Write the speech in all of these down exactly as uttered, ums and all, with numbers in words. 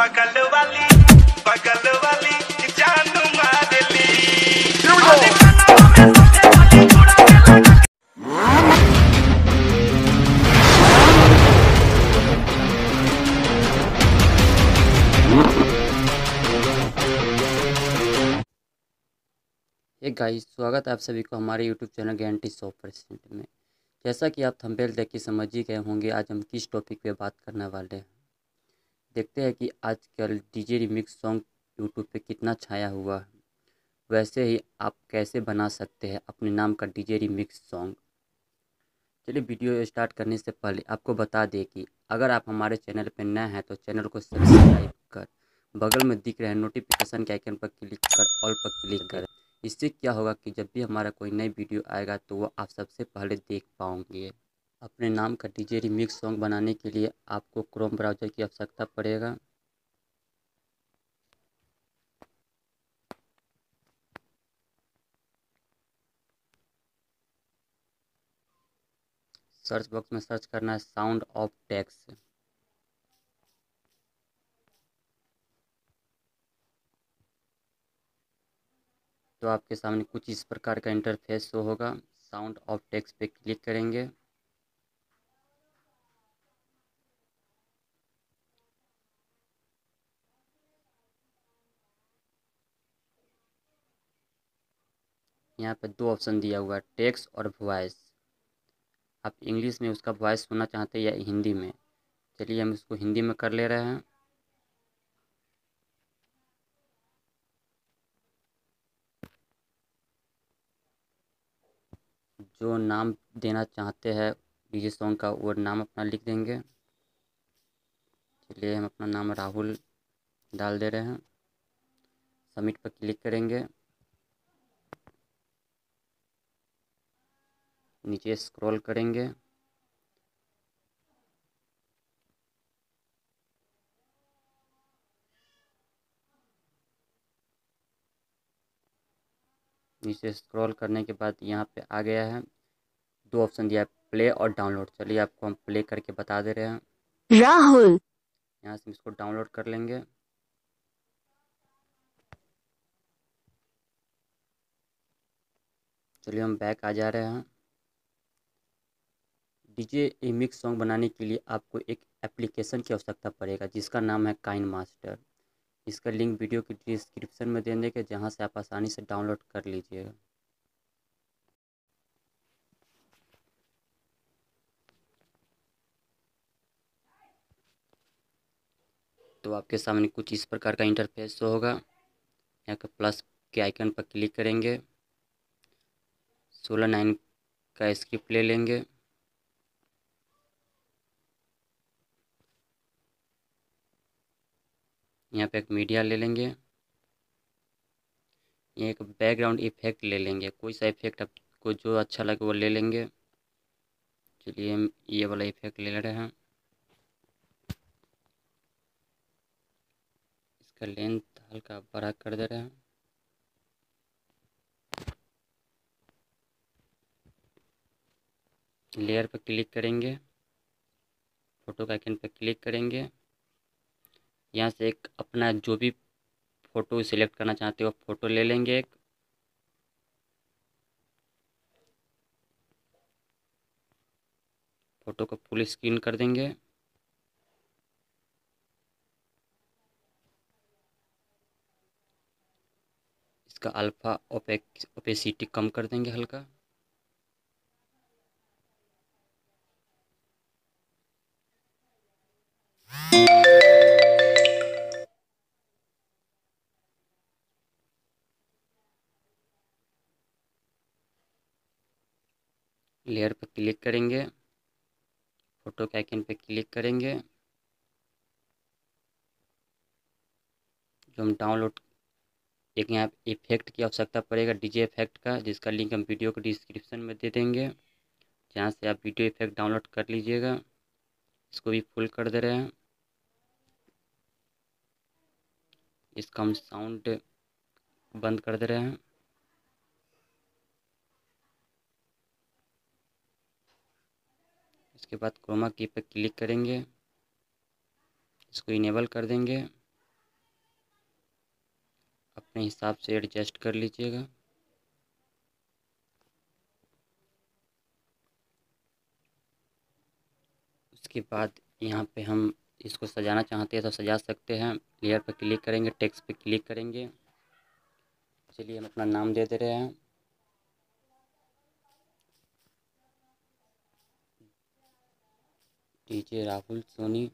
बगल वाली बगल वाली जान मार ली। एक गाइस, स्वागत है आप सभी को हमारे यूट्यूब चैनल गारंटी सौ परसेंट में। जैसा कि आप थंबनेल देख के समझ ही गए होंगे, आज हम किस टॉपिक पे बात करने वाले हैं। देखते हैं कि आजकल डीजे रिमिक्स सॉन्ग यूट्यूब पे कितना छाया हुआ है, वैसे ही आप कैसे बना सकते हैं अपने नाम का डीजे रिमिक्स सॉन्ग। चलिए वीडियो स्टार्ट करने से पहले आपको बता दें कि अगर आप हमारे चैनल पर नए हैं तो चैनल को सब्सक्राइब कर बगल में दिख रहे नोटिफिकेशन के आइकन पर क्लिक कर ऑल पर क्लिक करें। इससे क्या होगा कि जब भी हमारा कोई नई वीडियो आएगा तो वो आप सबसे पहले देख पाओगे। अपने नाम का डीजे रिमिक्स सॉन्ग बनाने के लिए आपको क्रोम ब्राउज़र की आवश्यकता पड़ेगा। सर्च बॉक्स में सर्च करना है साउंड ऑफ टेक्स। तो आपके सामने कुछ इस प्रकार का इंटरफेस शो होगा। साउंड ऑफ टेक्स्ट पे क्लिक करेंगे। यहाँ पे दो ऑप्शन दिया हुआ है, टेक्स्ट और वॉइस। आप इंग्लिश में उसका वॉइस सुनना चाहते हैं या हिंदी में। चलिए हम इसको हिंदी में कर ले रहे हैं। जो नाम देना चाहते हैं डीजे सॉन्ग का वो नाम अपना लिख देंगे। चलिए हम अपना नाम राहुल डाल दे रहे हैं। सबमिट पर क्लिक करेंगे। नीचे स्क्रॉल करेंगे। नीचे स्क्रॉल करने के बाद यहाँ पे आ गया है, दो ऑप्शन दिया है, प्ले और डाउनलोड। चलिए आपको हम प्ले करके बता दे रहे हैं। राहुल यहाँ से इसको डाउनलोड कर लेंगे। चलिए हम बैक आ जा रहे हैं। डीजे रिमिक्स सॉन्ग बनाने के लिए आपको एक एप्लीकेशन की आवश्यकता पड़ेगा जिसका नाम है काइन मास्टर। इसका लिंक वीडियो की डिस्क्रिप्शन में दे देंगे, जहाँ से आप आसानी से डाउनलोड कर लीजिएगा। तो आपके सामने कुछ इस प्रकार का इंटरफेस शो होगा। यहाँ के प्लस के आइकन पर क्लिक करेंगे। सोलह नाइन का स्क्रिप्ट ले लेंगे। यहाँ पे एक मीडिया ले लेंगे। यहाँ एक बैकग्राउंड इफेक्ट ले लेंगे, कोई सा इफेक्ट आपको जो अच्छा लगे वो ले लेंगे। चलिए हम ये वाला इफेक्ट ले रहे हैं। इसका लेंथ हल्का बड़ा कर दे रहे हैं। लेयर पर क्लिक करेंगे। फ़ोटो का आइकन पर क्लिक करेंगे। यहाँ से एक अपना जो भी फ़ोटो सिलेक्ट करना चाहते हो फ़ोटो ले लेंगे एक। फ़ोटो को फुल स्क्रीन कर देंगे। इसका अल्फ़ा ओपेक ओपेसिटी कम कर देंगे हल्का। लेयर पर क्लिक करेंगे। फ़ोटो के आइकन पर क्लिक करेंगे। जो हम डाउनलोड एक यहाँ इफेक्ट की आवश्यकता पड़ेगा डीजे इफेक्ट का, जिसका लिंक हम वीडियो को डिस्क्रिप्शन में दे देंगे, जहाँ से आप वीडियो इफेक्ट डाउनलोड कर लीजिएगा। इसको भी फुल कर दे रहे हैं। इसका हम साउंड बंद कर दे रहे हैं। इसके बाद क्रोमा की पर क्लिक करेंगे। इसको इनेबल कर देंगे। अपने हिसाब से एडजस्ट कर लीजिएगा। उसके बाद यहाँ पे हम इसको सजाना चाहते हैं तो सजा सकते हैं। लेयर पर क्लिक करेंगे, टेक्स्ट पे क्लिक करेंगे। चलिए हम अपना नाम दे दे रहे हैं, डीजे राहुल सोनी।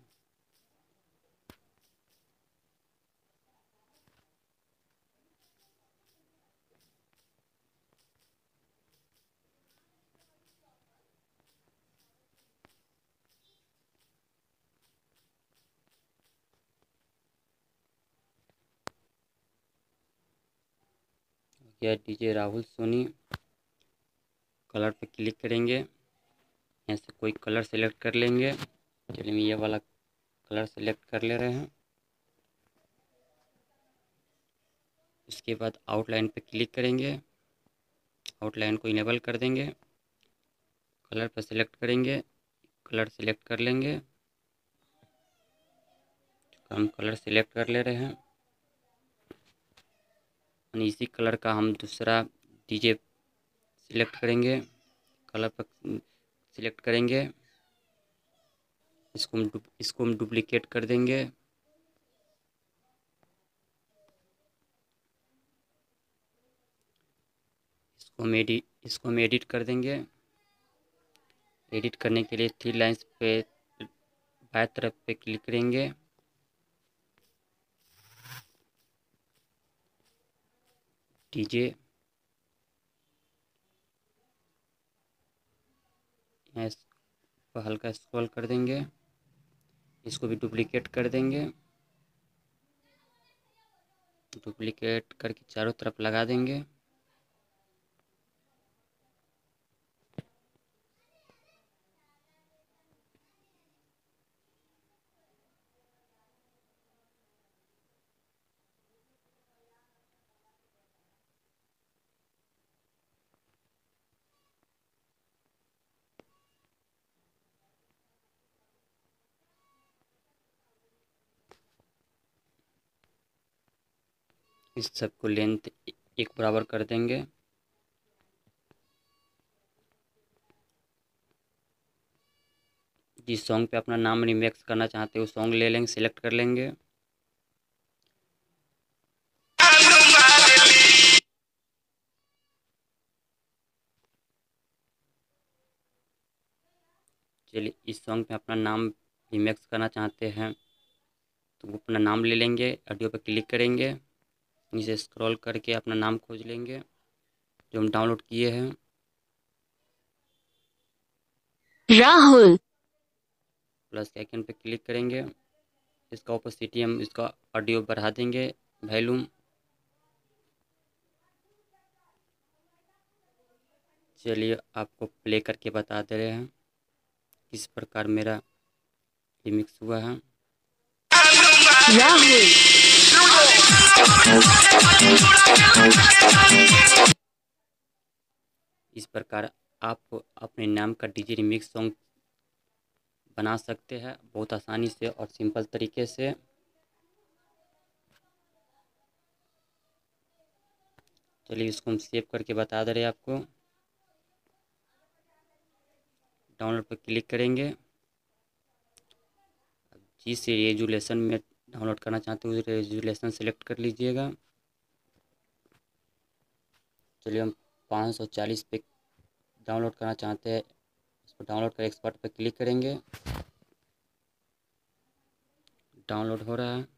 यह डीजे राहुल सोनी। कलर पे क्लिक करेंगे, यहाँ से कोई कलर सेलेक्ट कर लेंगे। चलिए हम ये वाला कलर सेलेक्ट कर ले रहे हैं। उसके बाद आउटलाइन पे क्लिक करेंगे, आउटलाइन को इनेबल कर देंगे। कलर पर सिलेक्ट करेंगे, कलर सेलेक्ट कर लेंगे। हम कलर सेलेक्ट कर ले रहे हैं, इसी कलर का हम दूसरा डीजे सिलेक्ट करेंगे। कलर पर सिलेक्ट करेंगे, इसको हम इसको हम डुप्लीकेट कर देंगे। इसको हम एडिट इसको हम एडिट कर देंगे। एडिट करने के लिए थ्री लाइंस पे बाएं तरफ पे क्लिक करेंगे, डीजे, यहाँ इसको हल्का स्क्रॉल कर देंगे, इसको भी डुप्लीकेट कर देंगे। डुप्लीकेट करके चारों तरफ लगा देंगे। इस सबको लेंथ एक बराबर कर देंगे। जिस सॉन्ग पे अपना नाम रिमिक्स करना चाहते हो सॉन्ग ले लेंगे, सिलेक्ट कर लेंगे। चलिए इस सॉन्ग पे अपना नाम रिमिक्स करना चाहते हैं तो वो अपना नाम ले लेंगे, ऑडियो पे क्लिक करेंगे, नीचे स्क्रॉल करके अपना नाम खोज लेंगे जो हम डाउनलोड किए हैं। राहुल। प्लस के आइकन पे क्लिक करेंगे, इसका ओपेसिटी हम इसका ऑडियो बढ़ा देंगे, वॉल्यूम। चलिए आपको प्ले करके बता दे रहे हैं किस प्रकार मेरा रिमिक्स हुआ है। राहुल। इस प्रकार आप अपने नाम का डीजे रिमिक्स सॉन्ग बना सकते हैं बहुत आसानी से और सिंपल तरीके से। चलिए इसको हम सेव करके बता दे रहे हैं आपको। डाउनलोड पर क्लिक करेंगे, जिस रेजुलेशन में डाउनलोड करना चाहते हो उस रेजुलेशन सेलेक्ट कर लीजिएगा। चलिए हम पाँच सौ चालीस पे डाउनलोड करना चाहते हैं, इसको डाउनलोड कर एक्सपर्ट पर क्लिक करेंगे। डाउनलोड हो रहा है।